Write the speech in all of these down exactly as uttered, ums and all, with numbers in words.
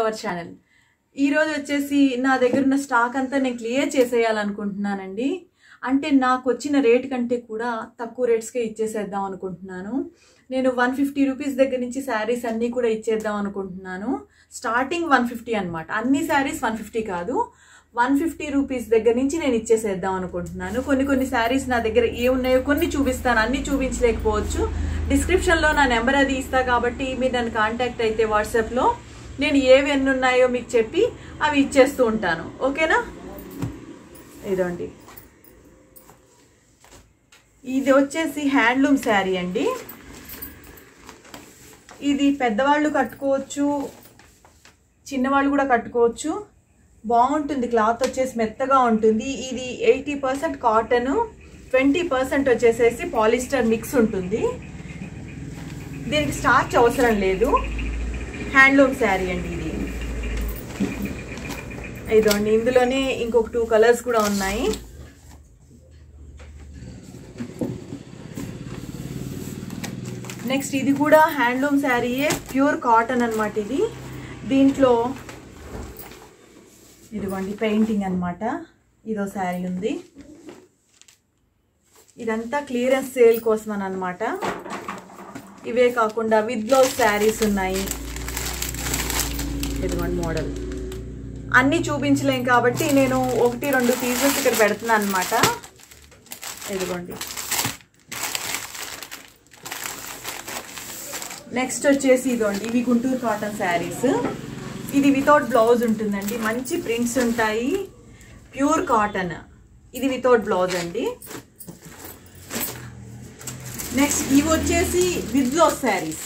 Our channel. ఈరోజు వచ్చేసి నా దగ్గర ఉన్న స్టాక్ అంతా నేను క్లియర్ చేసేయాలనుకుంటున్నానండి. అంటే నాకు వచ్చిన రేట్ కంటే కూడా తక్కువ రేట్స్కే ఇచ్చేసేద్దాం అనుకుంటున్నాను. నేను వన్ ఫిఫ్టీ రూపీస్ దగ్గర నుంచి శారీస్ అన్నీ కూడా ఇచ్చేద్దాం అనుకుంటున్నాను. స్టార్టింగ్ వన్ ఫిఫ్టీ అనమాట. అన్ని శారీస్ వన్ ఫిఫ్టీ కాదు, వన్ ఫిఫ్టీ రూపీస్ దగ్గర నుంచి నేను ఇచ్చేసేద్దాం అనుకుంటున్నాను. కొన్ని కొన్ని శారీస్ నా దగ్గర ఏ ఉన్నాయో కొన్ని చూపిస్తాను, అన్ని చూపించలేకపోవచ్చు. డిస్క్రిప్షన్లో నా నెంబర్ అది ఇస్తా కాబట్టి మీరు నన్ను కాంటాక్ట్ అయితే వాట్సాప్లో నేను ఏవి ఎన్ని ఉన్నాయో మీకు చెప్పి అవి ఇచ్చేస్తూ ఉంటాను. ఓకేనా? ఇదండి, ఇది వచ్చేసి హ్యాండ్లూమ్ శారీ అండి. ఇది పెద్దవాళ్ళు కట్టుకోవచ్చు, చిన్నవాళ్ళు కూడా కట్టుకోవచ్చు. బాగుంటుంది, క్లాత్ వచ్చేసి మెత్తగా ఉంటుంది. ఇది eighty percent cotton, twenty percent వచ్చేసేసి పాలిస్టర్ మిక్స్ ఉంటుంది. దీనికి స్టార్చ్ అవసరం లేదు. హ్యాండ్లూమ్ శారీ అండి ఇది. ఇదండి, ఇందులోనే ఇంకొక టూ కలర్స్ కూడా ఉన్నాయి. నెక్స్ట్ ఇది కూడా హ్యాండ్లూమ్ శారీయే, ప్యూర్ కాటన్ అనమాట ఇది. దీంట్లో ఇదిగోండి పెయింటింగ్ అనమాట. ఇదో శారీ ఉంది. ఇదంతా క్లియరెన్స్ సేల్ కోసం అని అనమాట. ఇవే కాకుండా విత్ బ్లౌజ్ శారీస్ ఉన్నాయి. ఇదిగోండి మోడల్. అన్నీ చూపించలేం కాబట్టి నేను ఒకటి రెండు పీసెస్ ఇక్కడ పెడుతున్నాను అనమాట. ఇదిగోండి. నెక్స్ట్ వచ్చేసి ఇదిగోండి, ఇవి గుంటూరు కాటన్ శారీస్. ఇది వితౌట్ బ్లౌజ్ ఉంటుందండి. మంచి ప్రింట్స్ ఉంటాయి, ప్యూర్ కాటన్. ఇది వితౌట్ బ్లౌజ్ అండి. నెక్స్ట్ ఇవి వచ్చేసి విత్ బ్లౌజ్ శారీస్.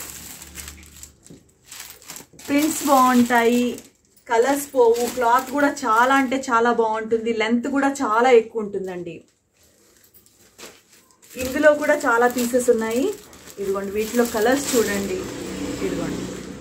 ప్రింట్స్ బాగుంటాయి, కలర్స్ పోవు, క్లాత్ కూడా చాలా అంటే చాలా బాగుంటుంది, లెంత్ కూడా చాలా ఎక్కువ ఉంటుందండి. ఇందులో కూడా చాలా పీసెస్ ఉన్నాయి. ఇదిగోండి, వీటిలో కలర్స్ చూడండి. ఇదిగోండి,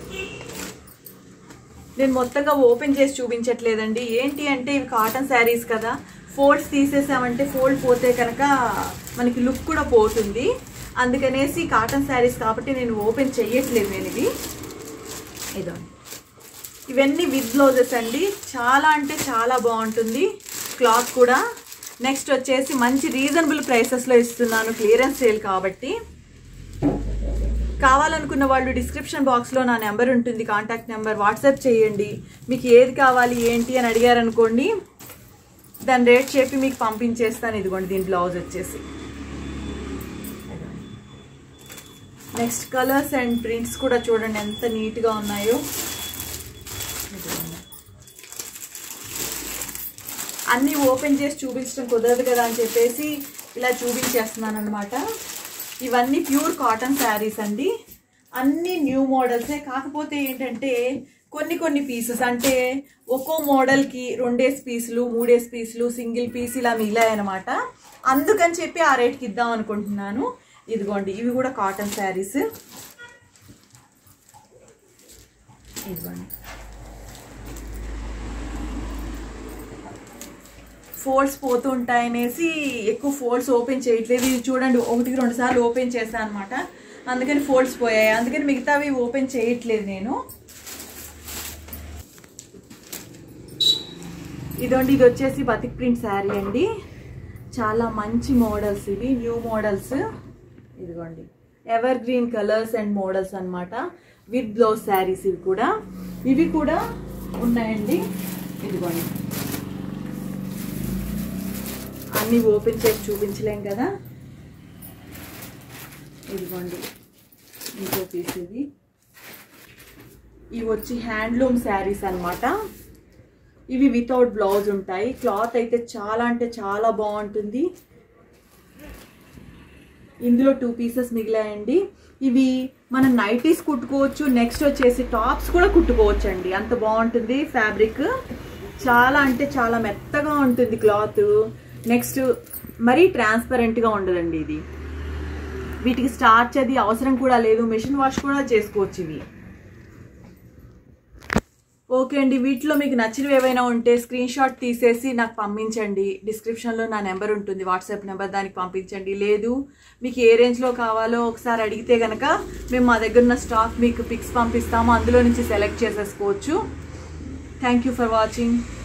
నేను మొత్తంగా ఓపెన్ చేసి చూపించట్లేదండి. ఏంటి అంటే ఇవి కాటన్ శారీస్ కదా, ఫోల్డ్స్ తీసేసామంటే ఫోల్డ్ పోతే కనుక మనకి లుక్ కూడా పోతుంది. అందుకనేసి కాటన్ శారీస్ కాబట్టి నేను ఓపెన్ చెయ్యట్లేదు నేను ఇవి. ఇదండి, ఇవన్నీ విత్ బ్లౌజెస్ అండి. చాలా అంటే చాలా బాగుంటుంది క్లాత్ కూడా. నెక్స్ట్ వచ్చేసి మంచి రీజనబుల్ ప్రైసెస్లో ఇస్తున్నాను, క్లియరెన్స్ సేల్ కాబట్టి. కావాలనుకున్న వాళ్ళు డిస్క్రిప్షన్ బాక్స్లో నా నెంబర్ ఉంటుంది, కాంటాక్ట్ నెంబర్, వాట్సాప్ చేయండి. మీకు ఏది కావాలి ఏంటి అని అడిగారనుకోండి, దాని రేట్ చెప్పి మీకు పంపించేస్తాను. ఇదిగోండి, దీని బ్లౌజ్ వచ్చేసి. నెక్స్ట్ కలర్స్ అండ్ ప్రింట్స్ కూడా చూడండి ఎంత నీట్గా ఉన్నాయో. అన్నీ ఓపెన్ చేసి చూపించడం కుదరదు కదా అని చెప్పేసి ఇలా చూపించేస్తున్నాను అనమాట. ఇవన్నీ ప్యూర్ కాటన్ శారీస్ అండి. అన్నీ న్యూ మోడల్సే. కాకపోతే ఏంటంటే కొన్ని కొన్ని పీసెస్ అంటే ఒక్కో మోడల్కి రెండేసి పీసులు, మూడేసి పీసులు, సింగిల్ పీస్ ఇలా మిగిలాయన్నమాట. అందుకని చెప్పి ఆ రేట్కి ఇద్దాం అనుకుంటున్నాను. ఇదిగోండి, ఇవి కూడా కాటన్ శారీస్. ఇదిగోండి, ఫోల్డ్స్ పోతూ ఉంటాయనేసి ఎక్కువ ఫోల్డ్స్ ఓపెన్ చేయట్లేదు. ఇది చూడండి, ఒకటికి రెండు సార్లు ఓపెన్ చేశాను అనమాట, అందుకని ఫోల్డ్స్ పోయాయి. అందుకని మిగతావి ఓపెన్ చేయట్లేదు నేను. ఇదండి, ఇది వచ్చేసి బతిక్ ప్రింట్ శారీ అండి. చాలా మంచి మోడల్స్ ఇవి, న్యూ మోడల్స్. ఇదిగోండి, evergreen colours and models అనమాట. విత్ బ్లౌజ్ శారీస్ ఇవి కూడా. ఇవి కూడా ఉన్నాయండి. ఇదిగోండి, అన్నీ ఓపెన్ చేసి చూపించలేం కదా. ఇదిగోండి ఇంకో పీస్. ఇది ఇవి వచ్చి హ్యాండ్లూమ్ శారీస్ అనమాట. ఇవి వితౌట్ బ్లౌజ్ ఉంటాయి. క్లాత్ అయితే చాలా అంటే చాలా బాగుంటుంది. ఇందులో టూ పీసెస్ మిగిలాయండి. ఇవి మనం నైటీస్ కుట్టుకోవచ్చు, నెక్స్ట్ వచ్చేసి టాప్స్ కూడా కుట్టుకోవచ్చు అండి. అంత బాగుంటుంది ఫ్యాబ్రిక్. చాలా అంటే చాలా మెత్తగా ఉంటుంది క్లాత్. నెక్స్ట్ మరీ ట్రాన్స్పరెంట్గా ఉండదండి ఇది. వీటికి స్టార్చ్ అది అవసరం కూడా లేదు, మెషిన్ వాష్ కూడా చేసుకోవచ్చు ఇవి. ఓకే అండి, వీటిలో మీకు నచ్చినవి ఏవైనా ఉంటే స్క్రీన్ షాట్ తీసేసి నాకు పంపించండి. డిస్క్రిప్షన్లో నా నెంబర్ ఉంటుంది, వాట్సాప్ నెంబర్, దానికి పంపించండి. లేదు మీకు ఏ రేంజ్లో కావాలో ఒకసారి అడిగితే కనుక మేము మా దగ్గర ఉన్న స్టాక్ మీకు పిక్స్ పంపిస్తాము, అందులో నుంచి సెలెక్ట్ చేసేసుకోవచ్చు. Thank you for watching.